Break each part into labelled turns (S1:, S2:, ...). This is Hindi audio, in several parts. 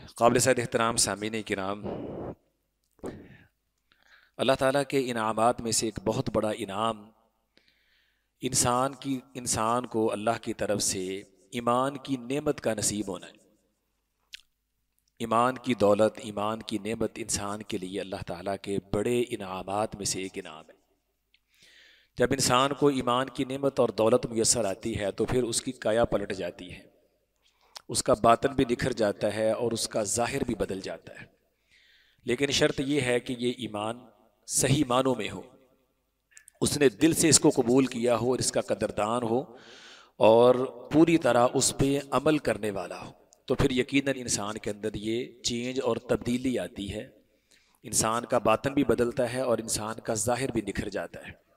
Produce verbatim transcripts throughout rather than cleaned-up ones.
S1: काबिल सद एहतराम सामीन किराम, अल्लाह ताला के इनामात में से एक बहुत बड़ा इनाम इंसान की इंसान को अल्लाह की तरफ से ईमान की नेमत का नसीब होना है। ईमान की दौलत, ईमान की नेमत इंसान के लिए अल्लाह ताला के बड़े इनामात में से एक इनाम है। जब इंसान को ईमान की नेमत और दौलत मुयस्सर आती है तो फिर उसकी काया पलट जाती है, उसका बातन भी निखर जाता है और उसका ज़ाहिर भी बदल जाता है। लेकिन शर्त यह है कि ये ईमान सही मानों में हो, उसने दिल से इसको कबूल किया हो और इसका कदरदान हो और पूरी तरह उस पर अमल करने वाला हो, तो फिर यकीनन इंसान के अंदर ये चेंज और तब्दीली आती है। इंसान का बातन भी बदलता है और इंसान का ज़ाहिर भी निखर जाता है।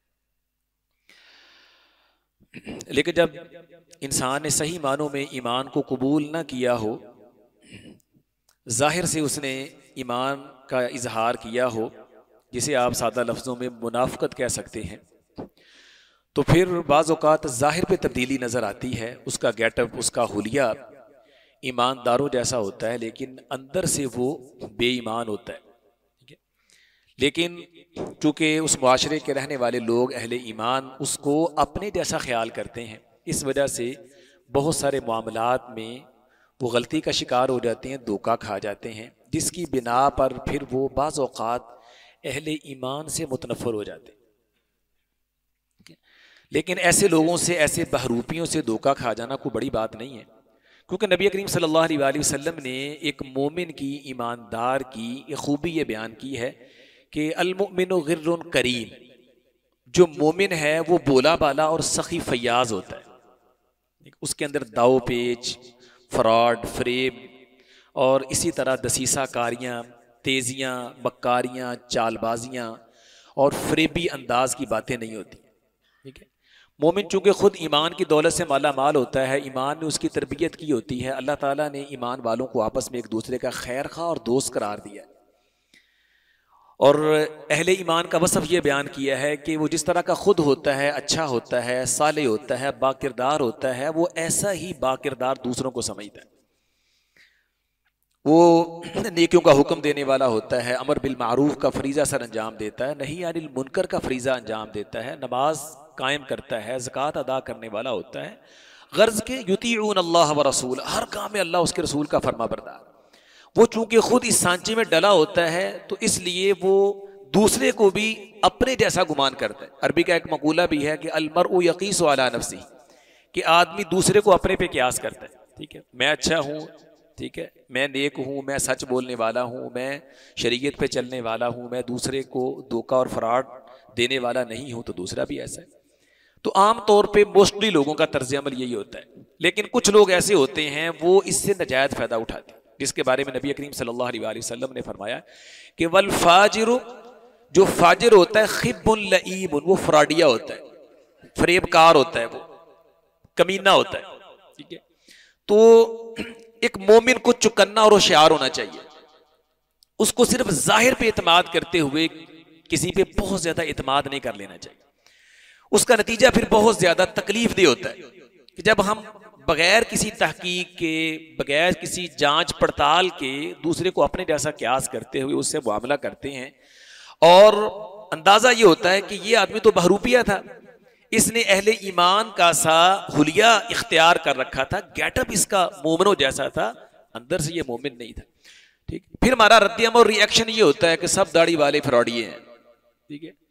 S1: लेकिन जब इंसान ने सही मानों में ईमान को कबूल ना किया हो, ज़ाहिर से उसने ईमान का इजहार किया हो, जिसे आप सादा लफ्ज़ों में मुनाफ़क़त कह सकते हैं, तो फिर बाज़ औक़ात ज़ाहिर पे तब्दीली नज़र आती है। उसका गेटअप, उसका हुलिया ईमानदारों जैसा होता है, लेकिन अंदर से वो बेईमान होता है। ठीक है, लेकिन चूँकि उस मुआशरे के रहने वाले लोग अहले ईमान उसको अपने जैसा ख्याल करते हैं, इस वजह से बहुत सारे मामलात में वो गलती का शिकार हो जाते हैं, धोखा खा जाते हैं, जिसकी बिना पर फिर वो बाज़ औक़ात अहले ईमान से मुतनफ़र हो जाते हैं। लेकिन ऐसे लोगों से, ऐसे बहरूपियों से धोखा खा जाना कोई बड़ी बात नहीं है, क्योंकि नबी करीम सल्लल्लाहु अलैहि वसल्लम ने एक मोमिन की, ईमानदार की एक खूबी ये बयान की है कि अल-मुमिनु गिर्रुन करीम, जो मोमिन है वो बोला बाला और सखी फयाज होता है। उसके अंदर दाव पेच, फ्रॉड, फ्रेब और इसी तरह दसीसा कारियाँ, तेजियाँ, मक्कारियाँ, चालबाजियाँ और फ्रेबी अंदाज की बातें नहीं होती। ठीक है, मोमिन चूँकि ख़ुद ईमान की दौलत से माला माल होता है, ईमान ने उसकी तरबियत की होती है, अल्लाह ताला ने ईमान वालों को आपस में एक दूसरे का खैर खा और दोस्त करार दिया और अहले ईमान का वसफ़ ये बयान किया है कि वो जिस तरह का खुद होता है, अच्छा होता है, साले होता है, बाकिरदार होता है, वो ऐसा ही बाकिरदार दूसरों को समझता है। वो नेकियों का हुक्म देने वाला होता है, अमर बिल मारूफ का फरीज़ा सर अंजाम देता है, नही अनिल मुनकर का फरीज़ा अंजाम देता है, नमाज कायम करता है, ज़कात अदा करने वाला होता है। गर्ज़ के युतीऊन अल्लाह व रसूल, हर काम में अल्लाह उसके रसूल का फरमा बरदार। वो चूंकि खुद इस सांचे में डला होता है तो इसलिए वो दूसरे को भी अपने जैसा गुमान करता है। अरबी का एक मकूला भी है कि अलमरउ यकीसु अला नफ्सी, कि आदमी दूसरे को अपने पे कियास करता है। ठीक है, मैं अच्छा हूँ, ठीक है, मैं नेक हूँ, मैं सच बोलने वाला हूँ, मैं शरीयत पे चलने वाला हूँ, मैं दूसरे को धोखा और फ्रॉड देने वाला नहीं हूँ, तो दूसरा भी ऐसा है। तो आम तौर पे मोस्टली लोगों का तर्ज अमल यही होता है। लेकिन कुछ लोग ऐसे होते हैं वो इससे नाजायज़ फ़ायदा उठाते हैं, जिसके बारे में नबी करीम सल्लल्लाहु अलैहि वसल्लम ने फरमाया कि वल फाजिरु, जो फाजिर होता है, खिब्बुन लईमुन, वो फ्रॉडिया होता है, फरेबकार होता है, वो कमीना होता है। ठीक है, तो एक मोमिन को चुकन्ना और होशियार होना चाहिए। उसको सिर्फ जाहिर पे इत्माद करते हुए किसी पे बहुत ज्यादा इत्माद नहीं कर लेना चाहिए। उसका नतीजा फिर बहुत ज्यादा तकलीफ दे होता है कि जब हम बगैर किसी तहकीक के, बगैर किसी जांच पड़ताल के दूसरे को अपने जैसा क्यास करते हुए उससे मुआमला करते हैं और अंदाजा ये होता है कि ये आदमी तो बहरूपिया था, इसने अहले ईमान का सा हुलिया इख्तियार कर रखा था, गेटअप इसका मोमिनों जैसा था, अंदर से ये मोमिन नहीं था। ठीक, फिर हमारा रद्द और रिएक्शन ये होता है कि सब दाढ़ी वाले फ्रॉडिये हैं। ठीक है,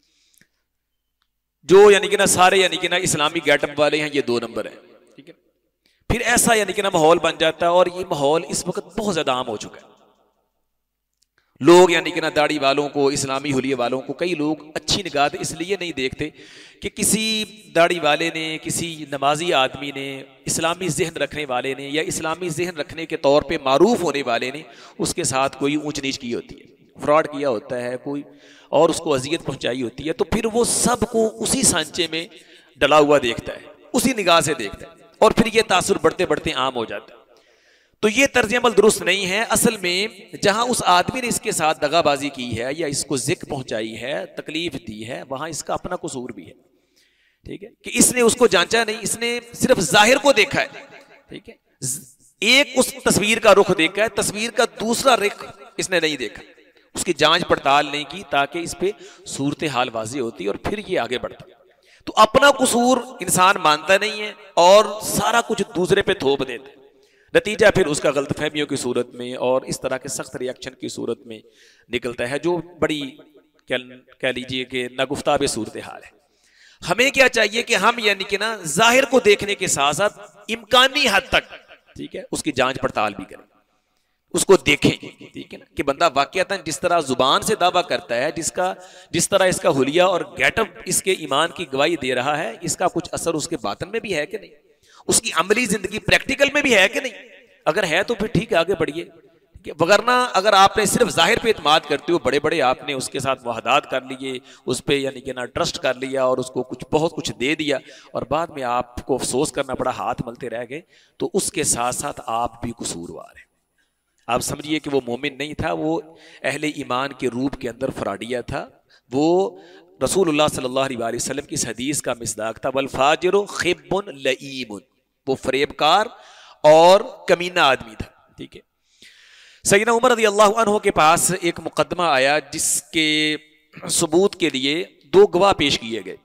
S1: जो यानी कि ना सारे यानी कि ना इस्लामी गेटअप वाले हैं, ये दो नंबर है। ठीक है, फिर ऐसा यानी कि ना माहौल बन जाता है और ये माहौल इस वक्त बहुत ज्यादा आम हो चुका है। लोग यानी कि ना दाढ़ी वालों को, इस्लामी हुलिये वालों को कई लोग अच्छी निगाह इसलिए नहीं देखते कि किसी दाढ़ी वाले ने, किसी नमाजी आदमी ने, इस्लामी जहन रखने वाले ने या इस्लामी जहन रखने के तौर पे मारूफ होने वाले ने उसके साथ कोई ऊंच नीच की होती है, फ्रॉड किया होता है कोई और उसको अजियत पहुंचाई होती है, तो फिर वो सबको उसी सांचे में डला हुआ देखता है, उसी निगाह से देखता है और फिर ये तासुर बढ़ते बढ़ते आम हो जाता है। तो ये तर्ज अमल दुरुस्त नहीं है। असल में जहां उस आदमी ने इसके साथ दगाबाजी की है या इसको जिक पहुंचाई है, तकलीफ दी है, वहां इसका अपना कसूर भी है। ठीक है, कि इसने उसको जांचा नहीं, इसने सिर्फ जाहिर को देखा है। ठीक है, एक उस तस्वीर का रुख देखा है, तस्वीर का दूसरा रुख इसने नहीं देखा, उसकी जांच पड़ताल नहीं की ताकि इस पे सूरत हाल वाज़ी होती और फिर ये आगे बढ़ता। तो अपना कसूर इंसान मानता नहीं है और सारा कुछ दूसरे पे थोप देता है। नतीजा फिर उसका गलतफहमियों की सूरत में और इस तरह के सख्त रिएक्शन की सूरत में निकलता है, जो बड़ी कह लीजिए कि नागुफ्ताब सूरत हाल है। हमें क्या चाहिए कि हम यानी कि ना जाहिर को देखने के साथ साथ इम्कानी हद तक, ठीक है, उसकी जांच पड़ताल भी करें, उसको देखें, ठीक है ना, कि बंदा वाकईतन जिस तरह जुबान से दावा करता है, जिसका जिस तरह इसका हुलिया और गेटअप इसके ईमान की गवाही दे रहा है, इसका कुछ असर उसके बातन में भी है कि नहीं, उसकी अमली जिंदगी प्रैक्टिकल में भी है कि नहीं। अगर है तो फिर ठीक है, आगे बढ़िए। वगरना अगर आपने सिर्फ जाहिर पे इत्माद करते हो, बड़े बड़े आपने उसके साथ मुआहदात कर लिए, उस पर यानी कि ना ट्रस्ट कर लिया और उसको कुछ बहुत कुछ दे दिया और बाद में आपको अफसोस करना पड़ा, हाथ मलते रह गए, तो उसके साथ साथ आप भी कसूरवार हैं। आप समझिए कि वो मोमिन नहीं था, वो अहले ईमान के रूप के अंदर फराडिया था। वो रसूलुल्लाह सल्लल्लाहु अलैहि वसल्लम की इस हदीस का मिसदाक था, वल फाजिरु खिब्बुन लईमुन, वो फरेबकार और कमीना आदमी था, ठीक है। सैयदना उमर रज़ियल्लाहु अन्हु के पास एक मुकदमा आया जिसके सबूत के लिए दो गवाह पेश किए गए।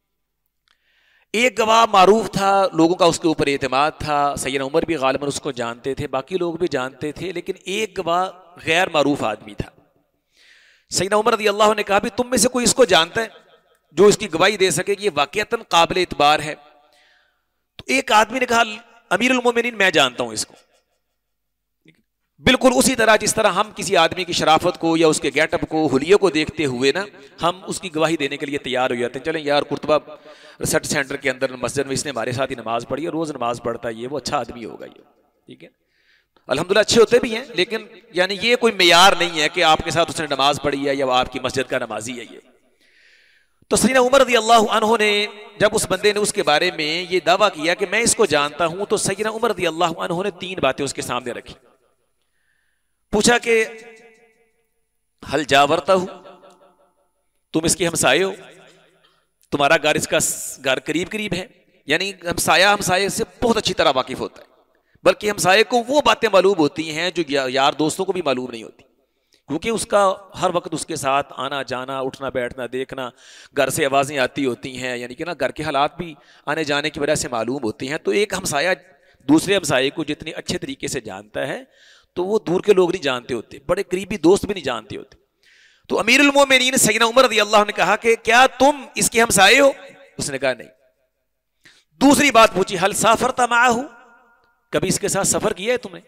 S1: एक गवाह मारूफ था, लोगों का उसके ऊपर एतमाद था, सैयदना उमर भी गालिबन उसको जानते थे, बाकी लोग भी जानते थे, लेकिन एक गवाह गैर मारूफ आदमी था। सैयदना उमर रज़ियल्लाहु ने कहा भी तुम में से कोई इसको जानता है जो इसकी गवाही दे सके कि ये वाकईतन काबिल इतबार है? तो एक आदमी ने कहा अमीरुल मोमिनीन मैं जानता हूं इसको। बिल्कुल उसी तरह जिस तरह हम किसी आदमी की शराफत को या उसके गेटअप को, हुलिये को देखते हुए ना हम उसकी गवाही देने के लिए तैयार हो जाते हैं, चलें यार कुर्तबा रिसर्च सेंटर के अंदर मस्जिद में इसने हमारे साथ ही नमाज पढ़ी है, रोज नमाज पढ़ता है, ये वो अच्छा आदमी होगा ये, ठीक है। अल्हम्दुलिल्लाह अच्छे होते भी हैं, लेकिन यानी ये कोई मेयार नहीं है कि आपके साथ उसने नमाज पढ़ी है या आपकी मस्जिद का नमाजी है ये। तो सैयदना उमर रज़ियल्लाहु अन्हु ने जब उस बंदे ने उसके बारे में ये दावा किया कि मैं इसको जानता हूं, तो सैयदना उमर रज़ियल्लाहु अन्हु ने तीन बातें उसके सामने रखी। पूछा कि हल जावरता हूं, तुम इसके हमसाये हो, तुम्हारा घर इसका घर करीब करीब है, यानी हमसाया हमसाये से बहुत अच्छी तरह वाकिफ होता है, बल्कि हमसाये को वो बातें मालूम होती हैं जो यार दोस्तों को भी मालूम नहीं होती, क्योंकि उसका हर वक्त उसके साथ आना जाना, उठना बैठना, देखना, घर से आवाज़ें आती होती हैं, यानी कि ना घर के हालात भी आने जाने की वजह से मालूम होती हैं। तो एक हमसाया दूसरे हमसाये को जितनी अच्छे तरीके से जानता है तो वो दूर के लोग नहीं जानते होते, बड़े करीबी दोस्त भी नहीं जानते होते। तो अमीरुल मोमिनीन सैयदना उमर रज़ियल्लाहु ने कहा कि क्या तुम इसके हमसाये हो? उसने कहा नहीं। दूसरी बात पूछी हल साफरता माअहू, कभी इसके साथ सफर किया है तुमने?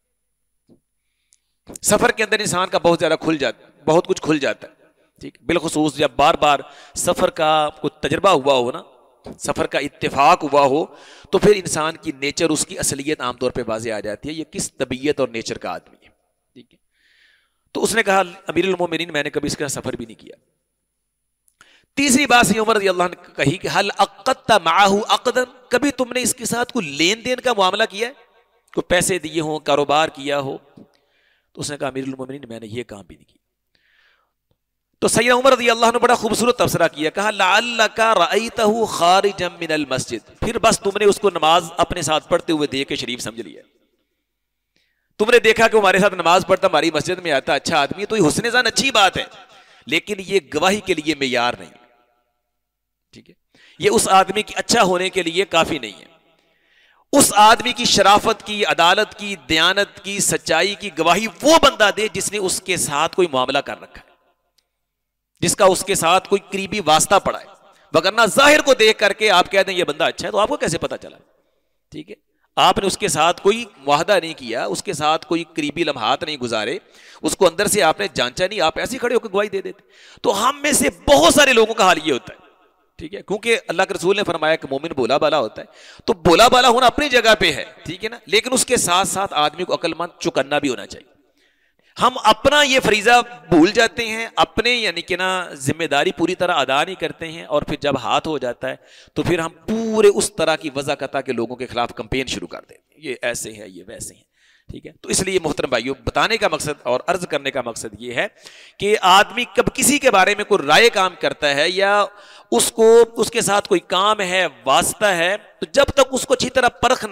S1: सफर के अंदर इंसान का बहुत ज्यादा खुल जाता बहुत कुछ खुल जाता है, ठीक, बिलखुसूस जब बार बार सफर का कुछ तजर्बा हुआ हो ना, सफर का इत्तेफाक हुआ हो, तो फिर इंसान की नेचर, उसकी असलियत आमतौर पे वाज़े आ जाती है, ये किस तबीयत और नेचर का आदमी है, ठीक है। तो उसने कहा अमीरुल मोमिनीन मैंने कभी इसका सफर भी नहीं किया। तीसरी बात सैयदना उमर रज़ियल्लाहु अन्हु ने कही कि हल अक़द्ता माअहू अक़दन, कभी तुमने इसके साथ कोई लेन देन का मामला किया है, कोई पैसे दिए हो, कारोबार किया हो? तो उसने कहा अमीरुल मोमिनीन मैंने ये काम भी नहीं किया। तो सैयदना उमर रज़ियल्लाहु अन्हु ने बड़ा खूबसूरत तबसरा किया, कहा लअल्लका रअयतहु खारिजम मिनल मस्जिद, फिर बस तुमने उसको नमाज अपने साथ पढ़ते हुए देख के शरीफ समझ लिया, तुमने देखा कि हमारे साथ नमाज पढ़ता, हमारी मस्जिद में आता, अच्छा आदमी, तो ये हुस्न ज़न अच्छी बात है, लेकिन ये गवाही के लिए मेयार नहीं है, ठीक है। ये उस आदमी की अच्छा होने के लिए काफी नहीं है। उस आदमी की शराफत की, अदालत की, दयानत की, सच्चाई की गवाही वो बंदा दे जिसने उसके साथ कोई मामला कर रखा है, जिसका उसके साथ कोई करीबी वास्ता पड़ा है। वगरना जाहिर को देख करके आप कह दें ये बंदा अच्छा है, तो आपको कैसे पता चला, ठीक है। आपने उसके साथ कोई मुआहदा नहीं किया, उसके साथ कोई करीबी लम्हात नहीं गुजारे, उसको अंदर से आपने जांचा नहीं, आप ऐसे ही खड़े होकर गवाही दे देते। तो हम में से बहुत सारे लोगों का हाल ये होता है, ठीक है, क्योंकि अल्लाह के रसूल ने फरमाया कि मोमिन बोला बाला होता है, तो बोला बाला होना अपनी जगह पे है, ठीक है ना, लेकिन उसके साथ साथ आदमी को अक्लमंद चौकन्ना भी होना चाहिए। हम अपना ये फरीजा भूल जाते हैं, अपने यानी कि ना जिम्मेदारी पूरी तरह अदा नहीं करते हैं, और फिर जब हाथ हो जाता है तो फिर हम पूरे उस तरह की वज़ाकता के लोगों के खिलाफ कंपेन शुरू कर देते हैं, ये ऐसे हैं, ये वैसे हैं, ठीक है। तो इसलिए मोहतरम भाइयों, बताने का मकसद और अर्ज करने का मकसद ये है कि आदमी कब किसी के बारे में कोई राय काम करता है या उसको उसके साथ कोई काम है, वास्ता है, तो जब तक उसको अच्छी तरह परख ना ले,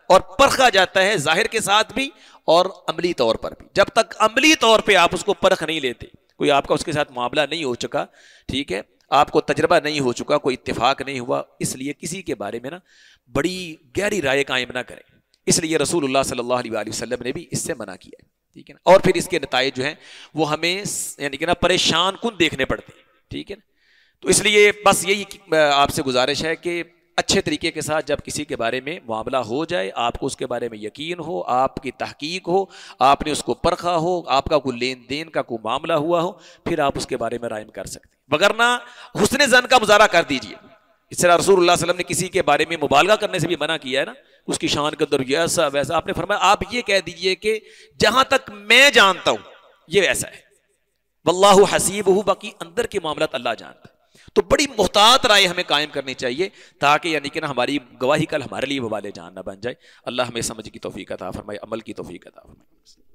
S1: और परखा जाता है जाहिर के साथ भी और अमली तौर पर भी। जब तक अमली तौर पे आप उसको परख नहीं लेते, कोई आपका उसके साथ मामला नहीं हो चुका, ठीक है, आपको तजर्बा नहीं हो चुका, कोई इत्तेफाक नहीं हुआ, इसलिए किसी के बारे में ना बड़ी गहरी राय कायम ना करें। इसलिए रसूलुल्लाह सल्लल्लाहु अलैहि वसल्लम ने भी इससे मना किया है, ठीक है ना। और फिर इसके नताइज जो हैं वो हमें यानी कि ना परेशान कुन देखने पड़ते हैं, ठीक है ना। तो इसलिए बस यही आपसे गुजारिश है कि अच्छे तरीके के साथ जब किसी के बारे में मामला हो जाए, आपको उसके बारे में यकीन हो, आपकी तहकीक हो, आपने उसको परखा हो, आपका कोई लेन देन का कोई मामला हुआ हो, फिर आप उसके बारे में राय कर सकते हैं। वगरना हुस्न ज़न का मुजाहरा कर दीजिए। इस तरह रसूलुल्लाह सल्लल्लाहु अलैहि वसल्लम ने किसी के बारे में मुबालगा करने से भी मना किया है ना, उसकी शान के अंदर ये ऐसा वैसा। आपने फरमाया आप ये कह दीजिए कि जहां तक मैं जानता हूं ये ऐसा है, वल्लाहु हसीबहु, बाकी अंदर के मामला अल्लाह जानता है। तो बड़ी मुहतात राय हमें कायम करनी चाहिए ताकि यानी कि ना हमारी गवाही कल हमारे लिए वबाले जान ना बन जाए। अल्लाह हमें समझ की तौफीक अता फरमाए, अमल की तौफीक अता फरमाए।